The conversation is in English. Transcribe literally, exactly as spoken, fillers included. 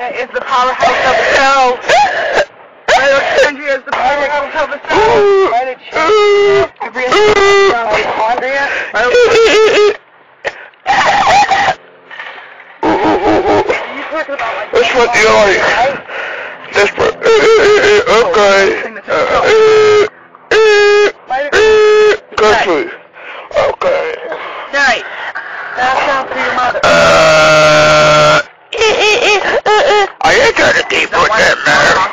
Andrea is the powerhouse of the show. Andrea is the powerhouse of the show. Why did she? Andrea is Andrea. That's what you like. That's what. Okay. Go through. Okay. Nice. That sounds to your mother. Uh. I ain't got a deep with that, man.